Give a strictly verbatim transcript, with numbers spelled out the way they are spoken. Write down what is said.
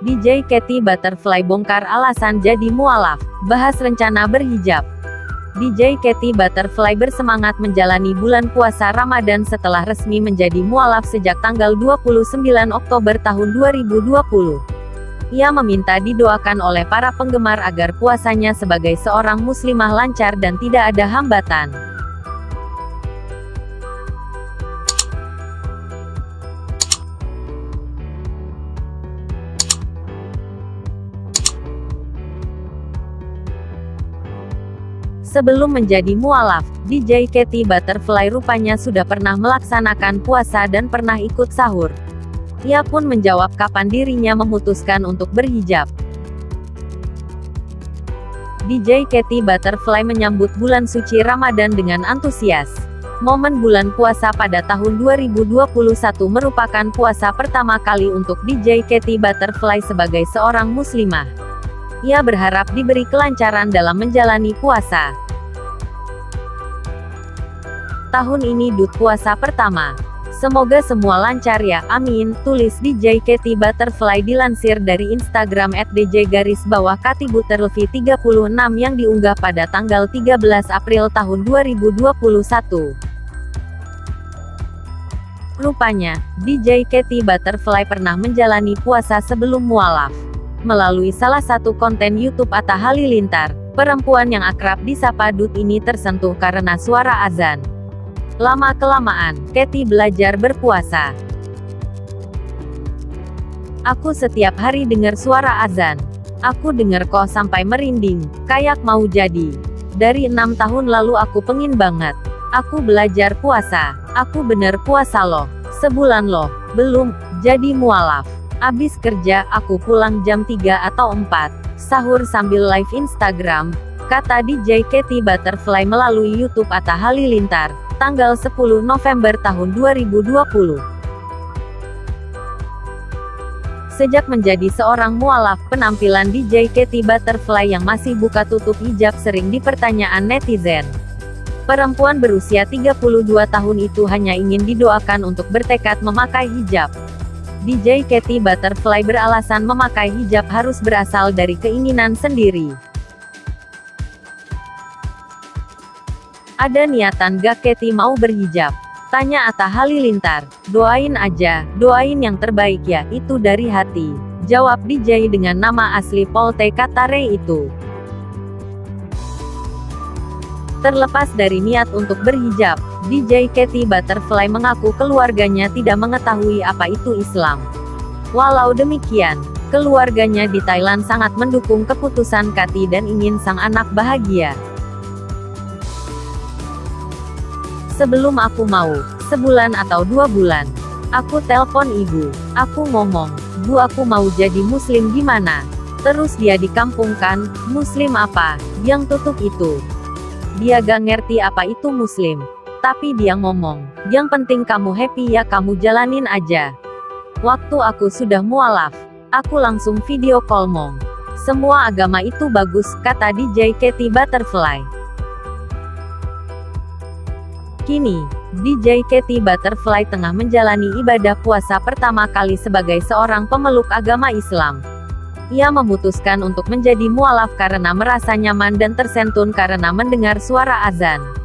D J Katy Butterfly bongkar alasan jadi mualaf, bahas rencana berhijab. D J Katy Butterfly bersemangat menjalani bulan puasa Ramadan setelah resmi menjadi mualaf sejak tanggal dua puluh sembilan Oktober tahun dua ribu dua puluh. Ia meminta didoakan oleh para penggemar agar puasanya sebagai seorang muslimah lancar dan tidak ada hambatan. Sebelum menjadi mualaf, D J Katy Butterfly rupanya sudah pernah melaksanakan puasa dan pernah ikut sahur. Ia pun menjawab kapan dirinya memutuskan untuk berhijab. D J Katy Butterfly menyambut bulan suci Ramadan dengan antusias. Momen bulan puasa pada tahun dua ribu dua puluh satu merupakan puasa pertama kali untuk D J Katy Butterfly sebagai seorang muslimah. Ia berharap diberi kelancaran dalam menjalani puasa. Tahun ini Dut puasa pertama. Semoga semua lancar ya, amin, tulis D J Katy Butterfly dilansir dari Instagram et d j garis bawah katibutterlvi tiga puluh enam yang diunggah pada tanggal tiga belas April tahun dua ribu dua puluh satu. Rupanya, D J Katy Butterfly pernah menjalani puasa sebelum mualaf. Melalui salah satu konten YouTube Atta Halilintar, perempuan yang akrab disapa Dut ini tersentuh karena suara azan. Lama-kelamaan, Katy belajar berpuasa. Aku setiap hari dengar suara azan. Aku dengar kok sampai merinding, kayak mau jadi. Dari enam tahun lalu aku pengin banget. Aku belajar puasa. Aku bener puasa loh. Sebulan loh. Belum, jadi mualaf. Abis kerja, aku pulang jam tiga atau empat. Sahur sambil live Instagram, kata D J Katy Butterfly melalui YouTube Atta Halilintar, tanggal sepuluh November tahun dua ribu dua puluh. Sejak menjadi seorang mualaf, penampilan D J Katy Butterfly yang masih buka tutup hijab sering dipertanyaan netizen. Perempuan berusia tiga puluh dua tahun itu hanya ingin didoakan untuk bertekad memakai hijab. D J Katy Butterfly beralasan memakai hijab harus berasal dari keinginan sendiri. Ada niatan gak Katy mau berhijab? Tanya Atta Halilintar. Doain aja, doain yang terbaik ya, itu dari hati. Jawab D J dengan nama asli Polte Katare itu. Terlepas dari niat untuk berhijab, D J Katy Butterfly mengaku keluarganya tidak mengetahui apa itu Islam. Walau demikian, keluarganya di Thailand sangat mendukung keputusan Katy dan ingin sang anak bahagia. Sebelum aku mau, sebulan atau dua bulan, aku telpon ibu, aku ngomong, Bu aku mau jadi muslim gimana? Terus dia di kampung kan, muslim apa, yang tutup itu. Dia gak ngerti apa itu muslim. Tapi dia ngomong, yang penting kamu happy ya, kamu jalanin aja. Waktu aku sudah mualaf, aku langsung video call mong. Semua agama itu bagus, kata D J Katy Butterfly. Kini, D J Katy Butterfly tengah menjalani ibadah puasa pertama kali sebagai seorang pemeluk agama Islam. Ia memutuskan untuk menjadi mualaf karena merasa nyaman dan tersentun karena mendengar suara azan.